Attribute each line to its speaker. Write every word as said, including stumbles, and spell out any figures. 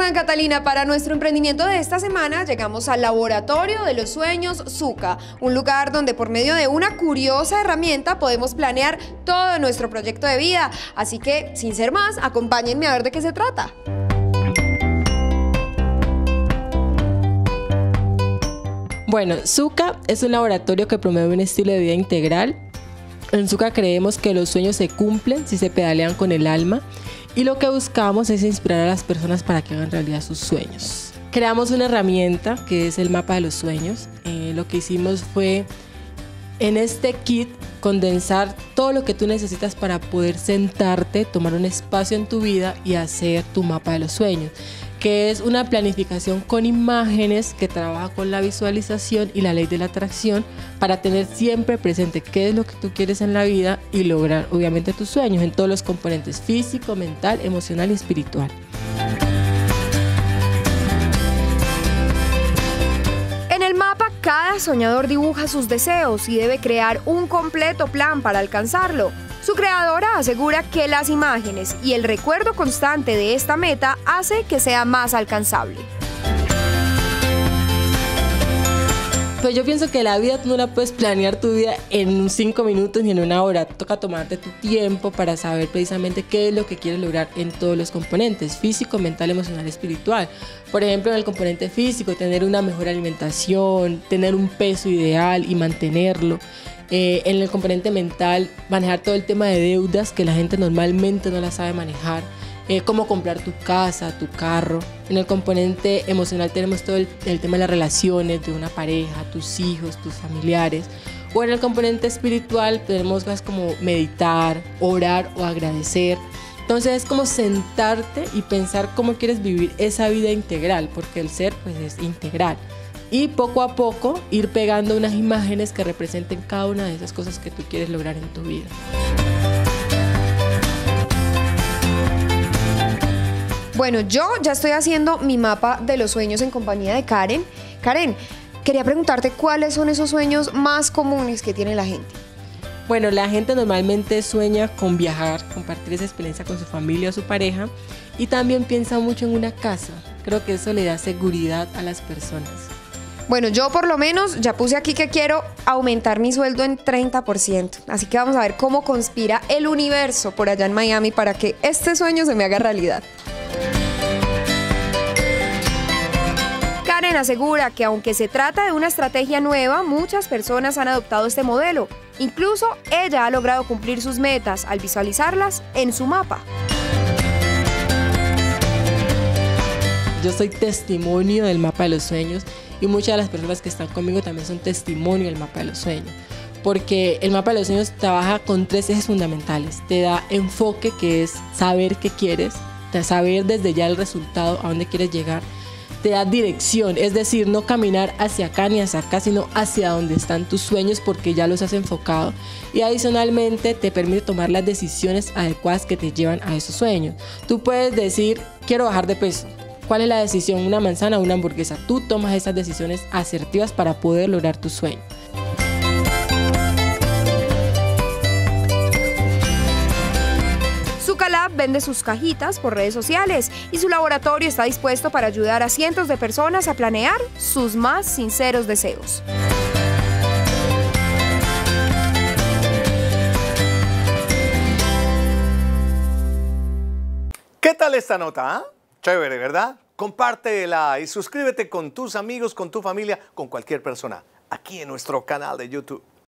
Speaker 1: Ana Catalina, para nuestro emprendimiento de esta semana llegamos al Laboratorio de los Sueños Zucca, un lugar donde por medio de una curiosa herramienta podemos planear todo nuestro proyecto de vida. Así que, sin ser más, acompáñenme a ver de qué se trata.
Speaker 2: Bueno, Zucca es un laboratorio que promueve un estilo de vida integral. En Zucca creemos que los sueños se cumplen si se pedalean con el alma, y lo que buscamos es inspirar a las personas para que hagan realidad sus sueños. Creamos una herramienta que es el mapa de los sueños. Eh, lo que hicimos fue, en este kit, condensar todo lo que tú necesitas para poder sentarte, tomar un espacio en tu vida y hacer tu mapa de los sueños, que es una planificación con imágenes que trabaja con la visualización y la ley de la atracción para tener siempre presente qué es lo que tú quieres en la vida y lograr obviamente tus sueños en todos los componentes: físico, mental, emocional y espiritual.
Speaker 1: En el mapa, cada soñador dibuja sus deseos y debe crear un completo plan para alcanzarlo. Su creadora asegura que las imágenes y el recuerdo constante de esta meta hace que sea más alcanzable.
Speaker 2: Pues yo pienso que la vida tú no la puedes planear tu vida en cinco minutos ni en una hora. Toca tomarte tu tiempo para saber precisamente qué es lo que quieres lograr en todos los componentes: físico, mental, emocional, espiritual. Por ejemplo, en el componente físico, tener una mejor alimentación, tener un peso ideal y mantenerlo. Eh, en el componente mental, manejar todo el tema de deudas que la gente normalmente no la sabe manejar, eh, cómo comprar tu casa, tu carro. En el componente emocional tenemos todo el, el tema de las relaciones, de una pareja, tus hijos, tus familiares. O en el componente espiritual tenemos cosas como meditar, orar o agradecer. Entonces es como sentarte y pensar cómo quieres vivir esa vida integral, porque el ser pues es integral. Y poco a poco ir pegando unas imágenes que representen cada una de esas cosas que tú quieres lograr en tu vida.
Speaker 1: Bueno, yo ya estoy haciendo mi mapa de los sueños en compañía de Karen. Karen, quería preguntarte cuáles son esos sueños más comunes que tiene la gente.
Speaker 2: Bueno, la gente normalmente sueña con viajar, compartir esa experiencia con su familia o su pareja, y también piensa mucho en una casa. Creo que eso le da seguridad a las personas.
Speaker 1: Bueno, yo por lo menos ya puse aquí que quiero aumentar mi sueldo en treinta por ciento. Así que vamos a ver cómo conspira el universo por allá en Miami para que este sueño se me haga realidad. Karen asegura que aunque se trata de una estrategia nueva, muchas personas han adoptado este modelo. Incluso ella ha logrado cumplir sus metas al visualizarlas en su mapa.
Speaker 2: Yo soy testimonio del mapa de los sueños, y muchas de las personas que están conmigo también son testimonio del mapa de los sueños, porque el mapa de los sueños trabaja con tres ejes fundamentales. Te da enfoque, que es saber qué quieres, te da saber desde ya el resultado, a dónde quieres llegar. Te da dirección, es decir, no caminar hacia acá ni hacia acá, sino hacia donde están tus sueños, porque ya los has enfocado. Y adicionalmente te permite tomar las decisiones adecuadas que te llevan a esos sueños. Tú puedes decir, quiero bajar de peso. ¿Cuál es la decisión? ¿Una manzana o una hamburguesa? Tú tomas esas decisiones asertivas para poder lograr tu sueño.
Speaker 1: Zucca Lab vende sus cajitas por redes sociales y su laboratorio está dispuesto para ayudar a cientos de personas a planear sus más sinceros deseos.
Speaker 3: ¿Qué tal esta nota? ¿Eh? Chévere, ¿verdad? Compártela y suscríbete con tus amigos, con tu familia, con cualquier persona, aquí en nuestro canal de YouTube.